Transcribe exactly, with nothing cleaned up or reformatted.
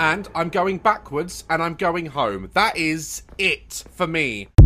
and I'm going backwards, and I'm going home. That is it for me.